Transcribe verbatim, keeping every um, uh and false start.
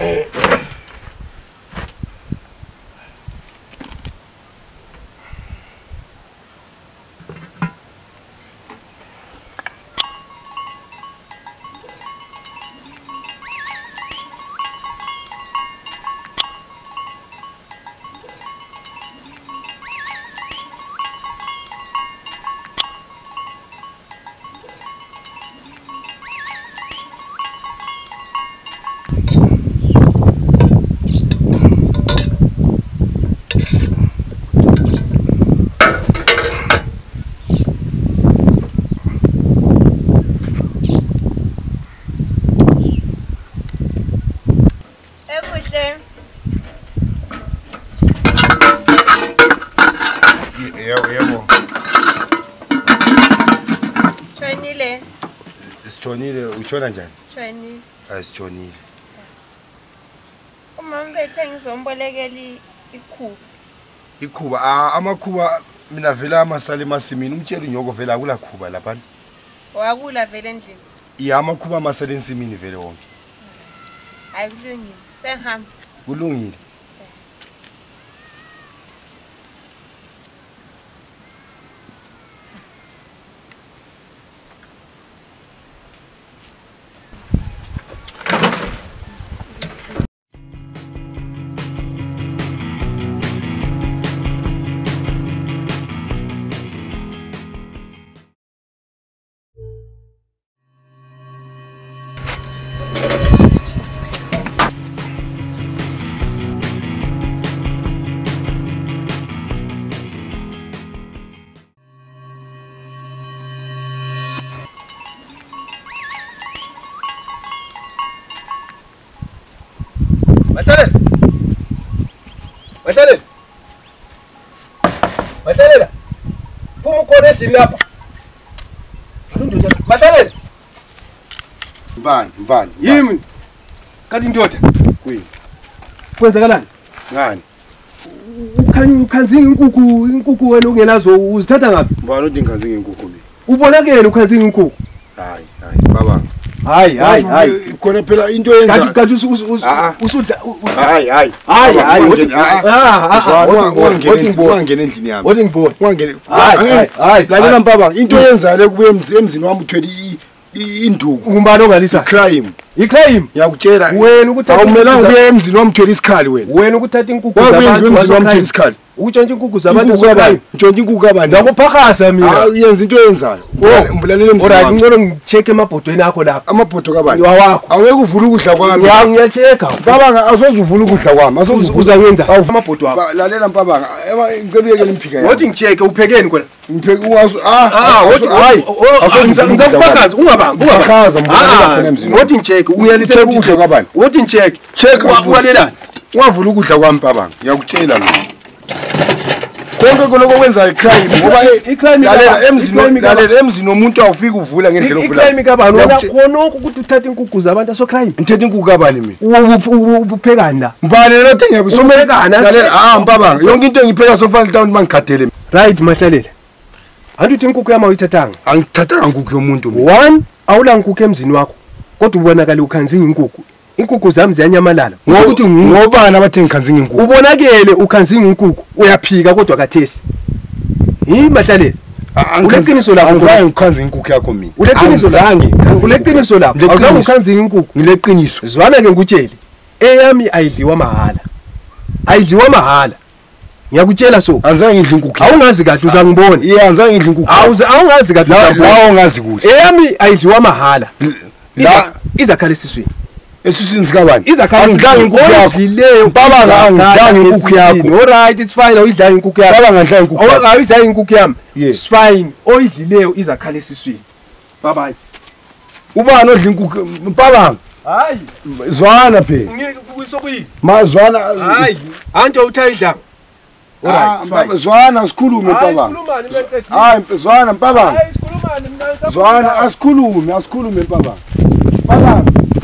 Sitshonile utshona njani? Tshonile. Asitshonile. Uma mbethe ngizombolekela ikhuba. Ikhuba ah amakhuba mina vela amasala emasimini umtshela inyoko vela akula khuba lapha. Wakula vele endlini. Ya amakhuba amasala ensimini vele wonke. Hayi kulungile. Sengihamba. Kulungile. Masalela. Masalela. Masalela. Phuma ukhoneti lapha. Masalela. Mbani, mbani. Yimi. Kanti indoda. Kuyini? Kwenzakalani? Ngani? Ukhanya ukhanzinga inkukhu, inkukhu wena ungenazo uzithatha ngapi? Mbani uthi ngikhanzinga inkukhu mina? Ubonakele ukhanzinga inkukhu. Hayi, hayi, baba. Hayi, hayi, hayi. Khona phela into yenza. Kanti kanti usudla. Hayi, hayi. Hayi, hayi. Ah, ah. Ungangena endlini yami. Wothi ngibona. Ungangena. Hayi, hayi. Lalela mpaba, into yenza le kube emzini wami uthwele induku. Umbani ongalisa? Crime. I-crime. Ngiyakutshela. Wena ukuthi awumelanga uye emzini wami uthwele isikhali wena. Wena ukuthatha inkukhu zabantu emzini wami uthwele isikhali. Ukutshontsha inkukhu zabantu zabantu. Ntshontsha inkukhu abantu. Ngakuphakasa mina. Ah uyenza into yenzayo. Mbulalele emzini wami. Alright, ngicela ngicheck emabhodweni akho lapha. Amabhodo kabani? Wakho. Aweke uvula ukudla kwami. Ya ngiyachecka. Mpabanga asoze uvula ukudla kwami. Asoze uza ngenza amabhodo wakho. Lalela mpabanga. Ngicela uyekele imphika yami. Wothi ngichecke uphekeni khona. Ngipheke uwazi ah ah wothi hayi. Ngizakuphakaza ungabambi ungabakaza mbulalele khona emzini. Wothi ngichecke uyalisa ukudla kwabani? Wothi ngichecke. Check walelana. Ungavula ukudla kwami mpabanga. Ngiyakutshela mina. Konke konke okwenza icrime ngoba lalela emzini lalela emzini nomuntu awufika uvula ngendlela ovula. Icrime kabani wona khonoko ukuthi uthatha inkukhu zabantu aso crime. Ngithethe inkukhu kabani mina? Ubuphekani la. Mbani lento engiyabe somekana. Lalela ah mpabanga yonke into engipheka sofanele town mangikhathele. Right Mahlalela. Antu uthi inkukhu yami uyithathanga? Angithathanga inkukhu yomuntu mina. One awula inkukhu emzini wakho. Kodwa ubonakala ukhanzinga inkukhu. Inkukhu zami ziyanyamalala. Ukuthi ngobani abathe ngikhanzinga inkukhu? Ubonakele ukhanzinga inkukhu uyaphika kodwa kathesi. Yi Mahlalela. Uleqiniso lapho. Angizange ngikhanzinga inkukhu yakho mina. Uleqiniso lapho. Uleqiniso lapho. Awuzange ukhanzinga inkukhu. Ngileqiniso. Zwana ke ngutshele. Eyami ayidliwa mahala. Ayidliwa mahala. Ngiyakutshela so. Angizange ngidla inkukhu. Awungazi kahle uzangibona. Yeah, angizange ngidla inkukhu. Awuze awungazi kahle uzangibona. La ungazi kuhle. Eyami ayidliwa mahala. La izakhala esiswini. Esusini sikabani? Angidlanga inkukhu yakho. Mpabanga angidlanga inkukhu yakho. Alright, it's fine. Awuyidlanga inkukhu yakho. Mpabanga ngidlanga inkukhu yakho. Awuyidlanga inkukhu yami. It's fine. Oyidlileyo izakhala esiswini. Bye bye. Ubani odla inkukhu? Mpabanga. Hayi. Zwana phe. Ngiyisokuyini? Mazwana. Hayi. Anto uthayidlanga. Alright, it's fine. Zwana sikhulume Mpabanga. Hayi, sikhulumani Hayi, Zwana Mpabanga. Hayi, sikhulumani mina. Zwana asikhulume, asikhulume Mpabanga. Mpabanga.